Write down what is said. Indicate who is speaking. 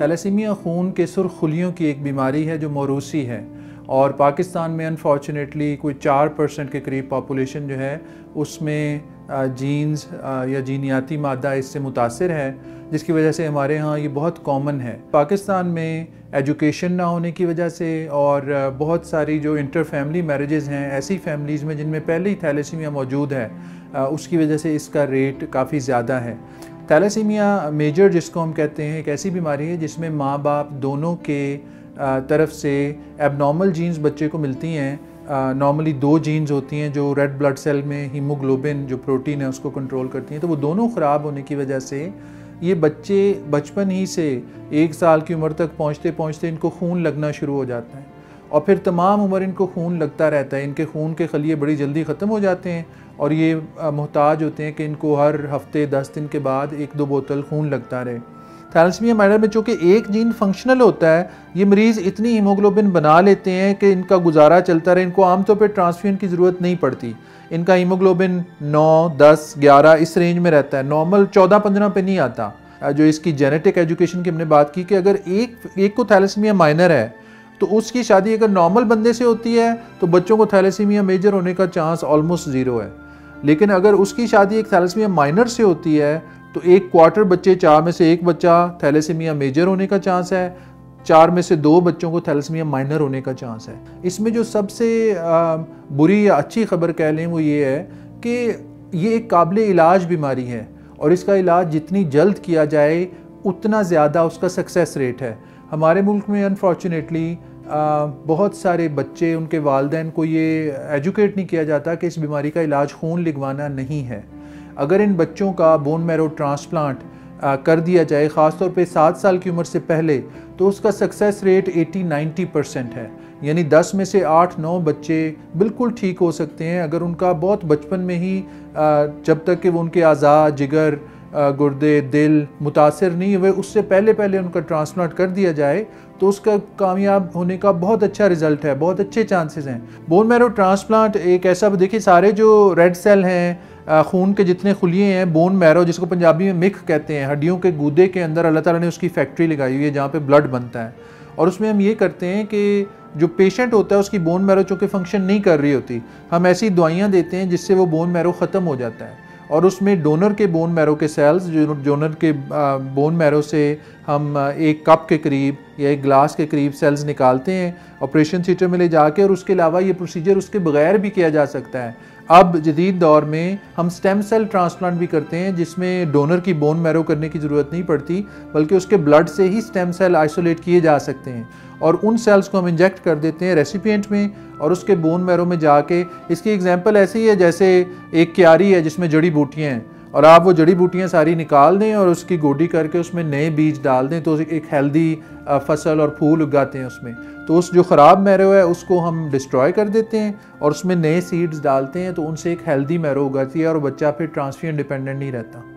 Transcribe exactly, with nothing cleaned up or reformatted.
Speaker 1: Thalassaemia खून के सुर्ख खुलियों की एक बीमारी है जो मौरूसी है और पाकिस्तान में अनफॉर्चुनेटली कोई चार परसेंट के करीब पॉपुलेशन जो है उसमें जीन्स या जीनियाती मादा इससे मुतासिर है, जिसकी वजह से हमारे यहाँ ये बहुत कॉमन है। पाकिस्तान में एजुकेशन ना होने की वजह से और बहुत सारी जो इंटर फैमिली मैरिजेज़ हैं ऐसी फैमिलीज़ में जिनमें पहले ही थैलेसीमिया मौजूद है, उसकी वजह से इसका रेट काफ़ी ज़्यादा है। थैलेसीमिया मेजर जिसको हम कहते हैं एक ऐसी बीमारी है जिसमें माँ बाप दोनों के तरफ से एबनॉर्मल जीन्स बच्चे को मिलती हैं। नॉर्मली दो जीन्स होती हैं जो रेड ब्लड सेल में हीमोग्लोबिन जो प्रोटीन है उसको कंट्रोल करती हैं, तो वो दोनों ख़राब होने की वजह से ये बच्चे बचपन ही से एक साल की उम्र तक पहुँचते पहुँचते इनको खून लगना शुरू हो जाता है और फिर तमाम उम्र इनको खून लगता रहता है। इनके खून के खलिए बड़ी जल्दी ख़त्म हो जाते हैं और ये मोहताज होते हैं कि इनको हर हफ्ते दस दिन के बाद एक दो बोतल खून लगता रहे। थैलेसीमिया माइनर में चूँकि एक जीन फंक्शनल होता है, ये मरीज़ इतनी हीमोग्लोबिन बना लेते हैं कि इनका गुजारा चलता रहे, इनको आमतौर पर ट्रांसफ्यूजन की ज़रूरत नहीं पड़ती। इनका हीमोग्लोबिन नौ, दस, ग्यारह इस रेंज में रहता है, नॉर्मल चौदह पंद्रह पे नहीं आता। जो इसकी जेनेटिक एजुकेशन की हमने बात की कि अगर एक एक को थैलेसीमिया माइनर है तो उसकी शादी अगर नॉर्मल बंदे से होती है तो बच्चों को थैलेसीमिया मेजर होने का चांस ऑलमोस्ट ज़ीरो है, लेकिन अगर उसकी शादी एक थैलेसीमिया माइनर से होती है तो एक क्वार्टर बच्चे, चार में से एक बच्चा थैलेसीमिया मेजर होने का चांस है, चार में से दो बच्चों को थैलेसीमिया माइनर होने का चांस है। इसमें जो सबसे बुरी या अच्छी खबर कह लें वो ये है कि ये एक काबिल इलाज बीमारी है और इसका इलाज जितनी जल्द किया जाए उतना ज़्यादा उसका सक्सेस रेट है। हमारे मुल्क में अनफॉर्चुनेटली बहुत सारे बच्चे, उनके वालिदैन को ये एजुकेट नहीं किया जाता कि इस बीमारी का इलाज खून लिगवाना नहीं है। अगर इन बच्चों का बोन मैरो ट्रांसप्लांट कर दिया जाए ख़ास तौर पे सात साल की उम्र से पहले, तो उसका सक्सेस रेट अस्सी नब्बे परसेंट है। यानी दस में से आठ नौ बच्चे बिल्कुल ठीक हो सकते हैं अगर उनका बहुत बचपन में ही, जब तक कि वो उनके आज़ा, जिगर, गुर्दे, दिल मुतासर नहीं हुए, उससे पहले पहले उनका ट्रांसप्लांट कर दिया जाए तो उसका कामयाब होने का बहुत अच्छा रिज़ल्ट है, बहुत अच्छे चांसेस हैं। बोन मैरो ट्रांसप्लांट एक ऐसा, देखिए सारे जो रेड सेल हैं, खून के जितने खुलिए हैं, बोन मैरो जिसको पंजाबी में मिख कहते हैं, हड्डियों के गूदे के अंदर अल्लाह ताला ने उसकी फैक्ट्री लगाई हुई है जहाँ पे ब्लड बनता है और उसमें हम ये करते हैं कि जो पेशेंट होता है उसकी बोन मैरो चूँकि फंक्शन नहीं कर रही होती, हम ऐसी दवाइयाँ देते हैं जिससे वो बोन मैरो ख़त्म हो जाता है और उसमें डोनर के बोन मैरो के सेल्स, जो डोनर के बोन मैरो से हम एक कप के करीब या एक ग्लास के करीब सेल्स निकालते हैं ऑपरेशन थिएटर में ले जाके, और उसके अलावा ये प्रोसीजर उसके बगैर भी किया जा सकता है। अब जदीद दौर में हम स्टेम सेल ट्रांसप्लांट भी करते हैं जिसमें डोनर की बोन मैरो करने की ज़रूरत नहीं पड़ती, बल्कि उसके ब्लड से ही स्टेम सेल आइसोलेट किए जा सकते हैं और उन सेल्स को हम इंजेक्ट कर देते हैं रेसिपिएंट में और उसके बोन मैरो में जाके। इसकी एग्जांपल ऐसी है जैसे एक क्यारी है जिसमें जड़ी बूटियाँ हैं और आप वो जड़ी बूटियाँ सारी निकाल दें और उसकी गोडी करके उसमें नए बीज डाल दें तो एक हेल्दी फसल और फूल उगाते हैं उसमें। तो उस जो ख़राब मैरो है उसको हम डिस्ट्रॉय कर देते हैं और उसमें नए सीड्स डालते हैं तो उनसे एक हेल्दी मैरो उगाती है और बच्चा फिर ट्रांसफ्यूजन डिपेंडेंट नहीं रहता।